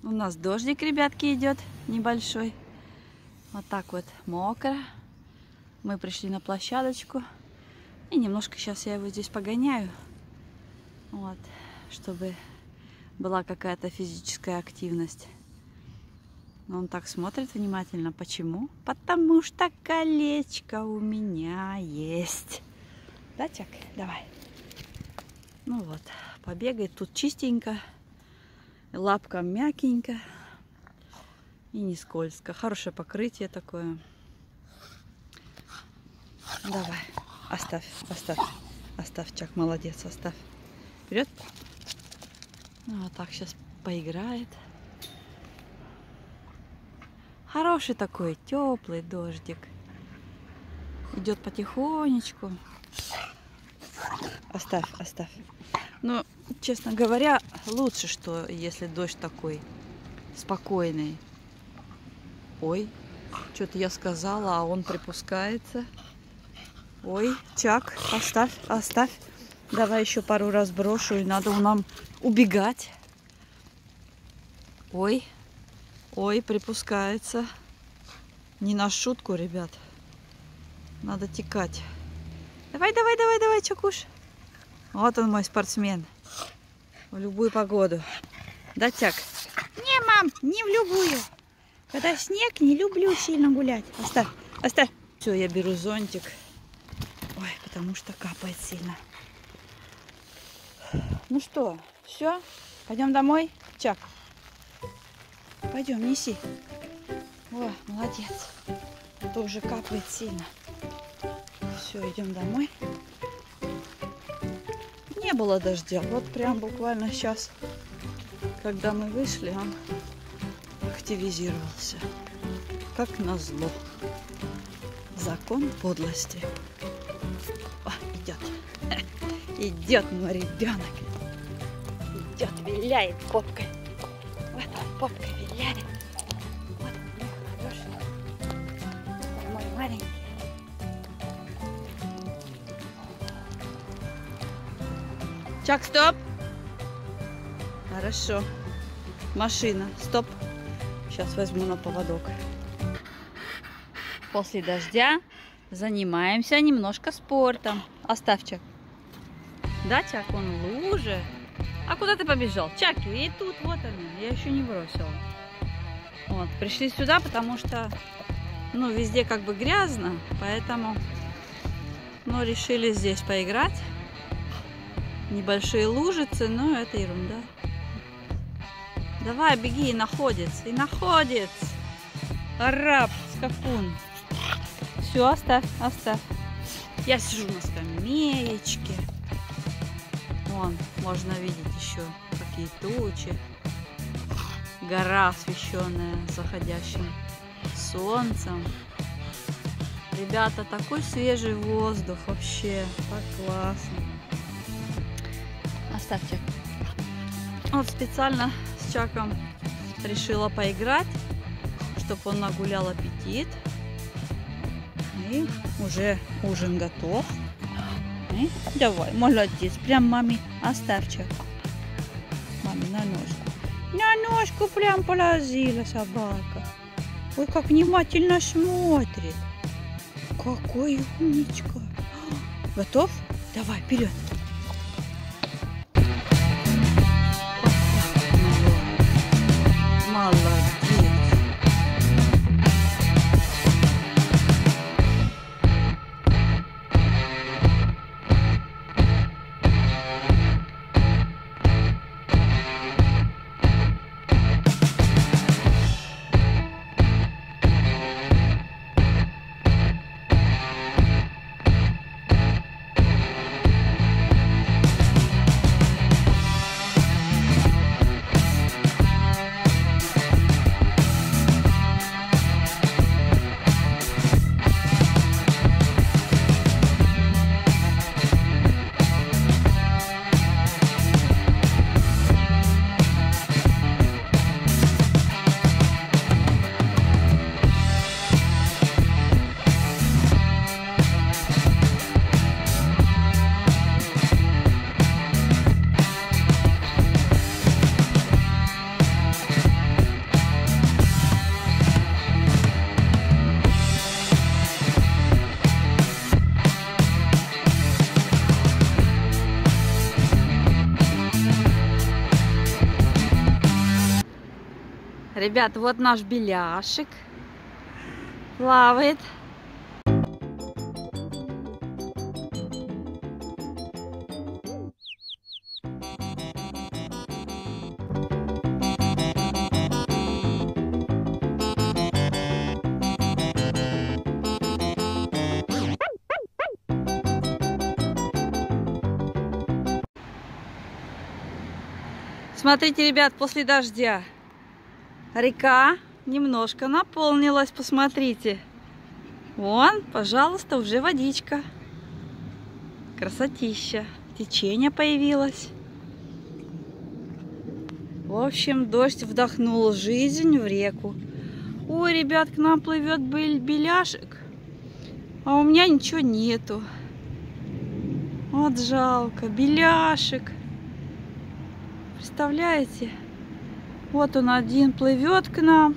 У нас дождик, ребятки, идет небольшой. Вот так вот мокро. Мы пришли на площадочку. И немножко сейчас я его здесь погоняю. Вот, чтобы была какая-то физическая активность. Но он так смотрит внимательно. Почему? Потому что колечко у меня есть. Да, Чак? Давай. Ну вот, побегает. Тут чистенько. Лапка мягенько. И не скользко. Хорошее покрытие такое. Давай. Оставь, оставь. Оставь, Чак, молодец, оставь. Вперед. Ну, вот так сейчас поиграет. Хороший такой, теплый дождик. Идет потихонечку. Оставь, оставь. Ну, честно говоря, лучше, что если дождь такой спокойный. Ой, что-то я сказала, а он припускается. Ой, Чак, оставь, оставь. Давай еще пару раз брошу, и надо нам убегать. Ой, ой, припускается. Не на шутку, ребят. Надо текать. Давай, давай, давай, давай, Чакуш. Вот он, мой спортсмен. В любую погоду. Да, Чак? Не, мам, не в любую. Когда снег, не люблю сильно гулять. Оставь, оставь. Все, я беру зонтик. Ой, потому что капает сильно. Ну что, все? Пойдем домой, Чак? Пойдем, неси. О, молодец. А то уже капает сильно. Все, идем домой. Не было дождя. Вот прям буквально сейчас, когда мы вышли, он активизировался. Как назло. Закон подлости. О, идет. Идет мой ребенок. Идет, виляет попкой. Вот он попкой виляет. Вот он, хороший. Мой маленький. Чак, стоп. Хорошо. Машина, стоп. Сейчас возьму на поводок. После дождя занимаемся немножко спортом. Оставь, Чак. Да, Чак, он в луже. А куда ты побежал? Чак, и тут, вот он. Я еще не бросила. Вот, пришли сюда, потому что, ну, везде как бы грязно. Поэтому, ну, решили здесь поиграть. Небольшие лужицы, но это ерунда. Давай, беги, и находец. И находец. Араб, скакун. Все, оставь, оставь. Я сижу на скамеечке. Вон, можно видеть еще какие тучи. Гора, освещенная заходящим солнцем. Ребята, такой свежий воздух вообще. Так классно. Оставь, Чак. Вот специально с Чаком решила поиграть, чтобы он нагулял аппетит. И уже ужин готов. И давай, молодец. Прям маме оставь, Чак. Маме на ножку. На ножку прям положила собака. Ой, как внимательно смотрит. Какой умничка. Готов? Давай, вперед. Молодец. Ребят, вот наш беляшек плавает. Смотрите, ребят, после дождя река немножко наполнилась, посмотрите. Вон, пожалуйста, уже водичка. Красотища. Течение появилось. В общем, дождь вдохнул жизнь в реку. Ой, ребят, к нам плывет беляшек, а у меня ничего нету. Вот жалко, беляшек. Представляете? Вот он один плывет к нам.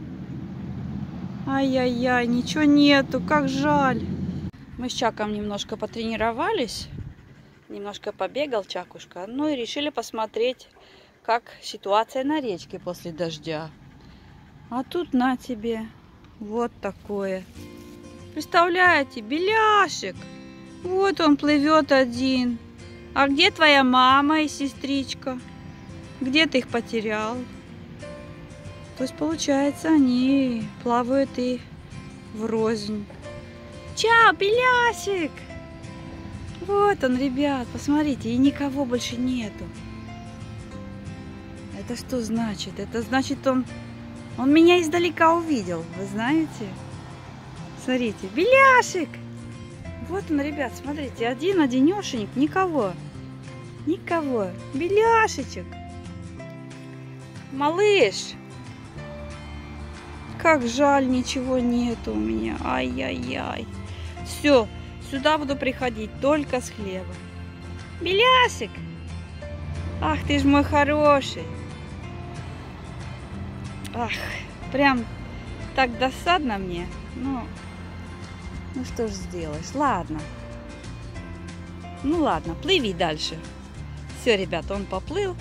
Ай-яй-яй, ничего нету, как жаль. Мы с Чаком немножко потренировались. Немножко побегал Чакушка. Ну и решили посмотреть, как ситуация на речке после дождя. А тут на тебе вот такое. Представляете, беляшек. Вот он плывет один. А где твоя мама и сестричка? Где ты их потерял? То есть, получается, они плавают и врознь. Чао, беляшек! Вот он, ребят, посмотрите, и никого больше нету. Это что значит? Это значит, он меня издалека увидел, вы знаете? Смотрите, беляшек! Вот он, ребят, смотрите, один-одинешенек, никого. Никого. Беляшечек. Малыш. Как жаль, ничего нету у меня. Ай-яй-яй. Все, сюда буду приходить только с хлебом. Беляшек. Ах, ты ж мой хороший. Ах, прям так досадно мне. Ну что ж сделаешь. Ладно. Ну ладно, плыви дальше. Все, ребята, он поплыл.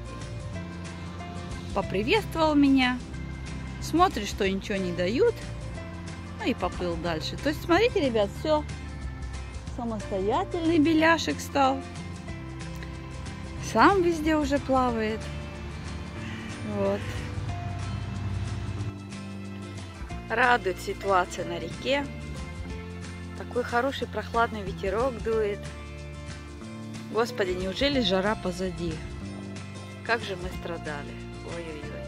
Поприветствовал меня. Смотрит, что ничего не дают. Ну и поплыл дальше. То есть, смотрите, ребят, все. Самостоятельный беляшек стал. Сам везде уже плавает. Вот. Радует ситуация на реке. Такой хороший прохладный ветерок дует. Господи, неужели жара позади? Как же мы страдали. Ой-ой-ой.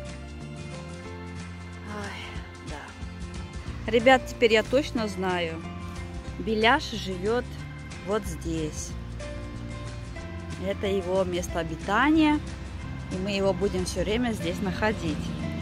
Ай, да. Ребят, теперь я точно знаю. Беляш живет вот здесь. Это его место обитания. И мы его будем все время здесь находить.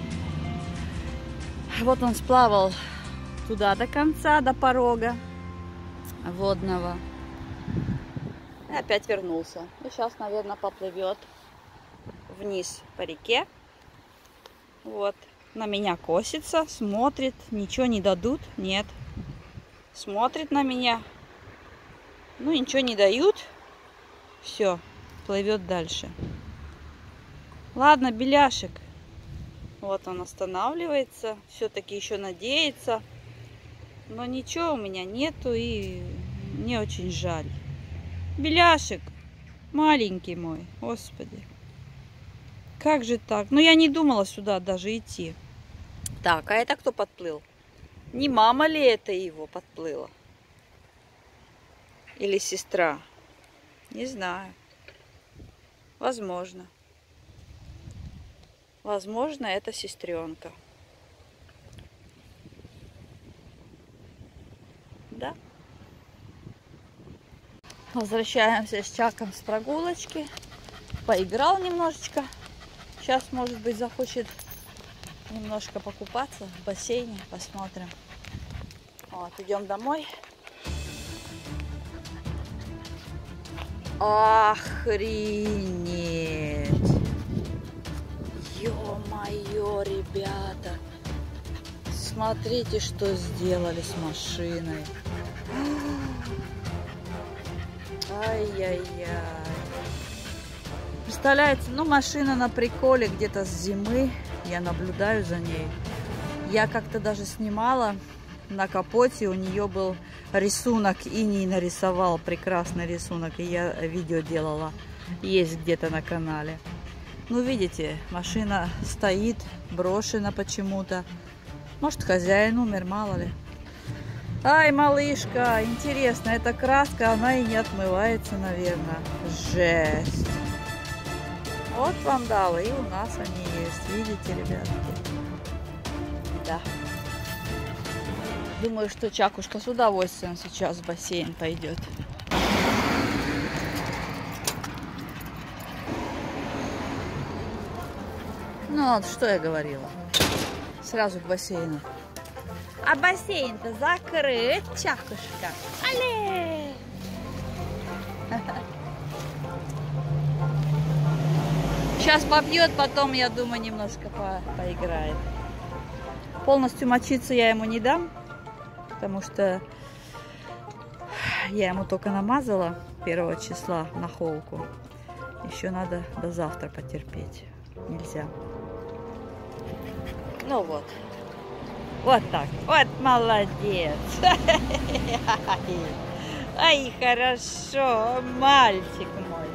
Вот он сплавал туда до конца, до порога водного. И опять вернулся. И сейчас, наверное, поплывет вниз по реке. Вот. На меня косится, смотрит. Ничего не дадут. Нет. Смотрит на меня. Ну, ничего не дают. Все. Плывет дальше. Ладно, беляшек. Вот он останавливается. Все-таки еще надеется. Но ничего у меня нету. И мне очень жаль. Беляшек, маленький мой, господи. Как же так? Ну, я не думала сюда даже идти. Так, а это кто подплыл? Не мама ли это его подплыла? Или сестра? Не знаю. Возможно. Возможно, это сестренка. Да? Возвращаемся с Чаком с прогулочки. Поиграл немножечко. Сейчас, может быть, захочет немножко покупаться в бассейне. Посмотрим. Вот, идем домой. Охренеть! Ё-моё, ребята! Смотрите, что сделали с машиной. Ай-яй-яй. Представляете, ну машина на приколе где-то с зимы. Я наблюдаю за ней. Я как-то даже снимала на капоте, у нее был рисунок, иней нарисовал, прекрасный рисунок, и я видео делала, есть где-то на канале. Ну, видите, машина стоит, брошена почему-то. Может, хозяин умер, мало ли. Ай, малышка, интересно, эта краска, она и не отмывается, наверное. Жесть. Вот вандалы, и у нас они есть, видите, ребятки? Да. Думаю, что Чакушка с удовольствием сейчас в бассейн пойдет. Ну, вот что я говорила. Сразу к бассейну. А бассейн-то закрыт, Чакушка. Але! Сейчас попьет, потом, я думаю, немножко поиграет. Полностью мочиться я ему не дам, потому что я ему только намазала 1 числа на холку. Еще надо до завтра потерпеть. Нельзя. Ну вот. Вот так. Вот молодец. Ай, хорошо, мальчик мой.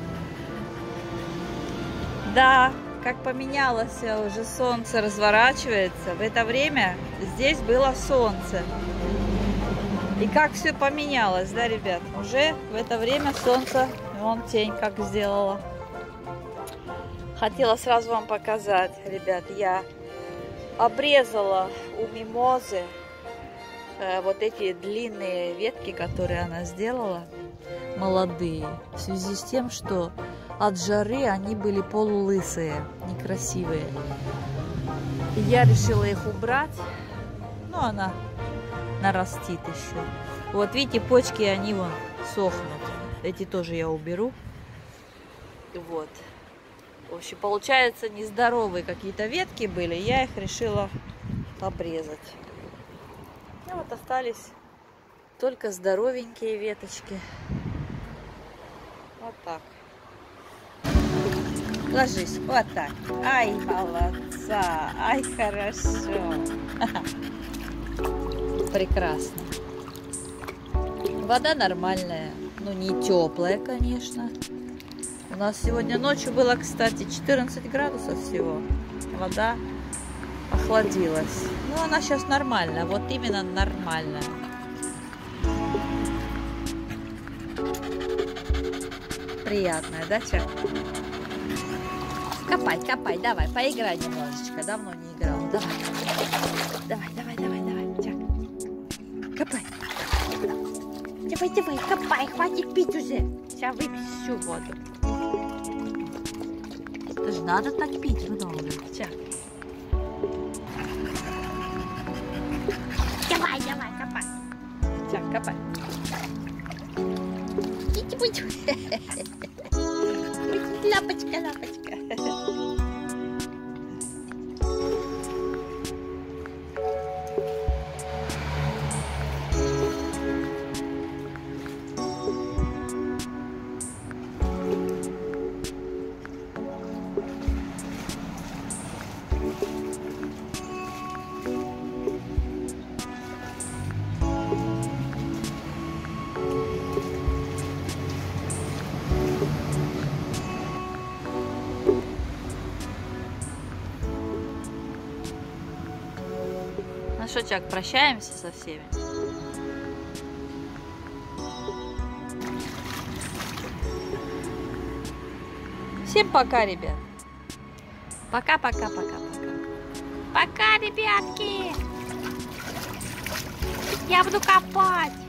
Да, как поменялось уже, солнце разворачивается. В это время здесь было солнце. И как все поменялось, да, ребят? Уже в это время солнце, вон тень как сделала. Хотела сразу вам показать, ребят, я обрезала у мимозы вот эти длинные ветки, которые она сделала, молодые, в связи с тем, что от жары они были полулысые, некрасивые. И я решила их убрать, но она нарастит еще. Вот видите, почки, они вон сохнут. Эти тоже я уберу. Вот. В общем, получается, нездоровые какие-то ветки были, я их решила обрезать. И вот остались только здоровенькие веточки. Вот так. Ложись, вот так. Ай, молодца, ай, хорошо. Прекрасно. Вода нормальная, но не теплая, конечно. У нас сегодня ночью было, кстати, 14 градусов всего. Вода охладилась. Ну, она сейчас нормальная, вот именно нормальная. Приятная, да, Чак? Копай, копай, давай, поиграй немножечко. Давно не играл. Давай. Давай, Чак. Копай. Давай, копай, хватит пить уже. Сейчас выпьешь всю воду. Это же надо так пить много. Чак. Давай, копай. Чак, копай. Лапочка. Ну что, Чак, прощаемся со всеми? Всем пока, ребят. Пока. Пока, ребятки. Я буду копать.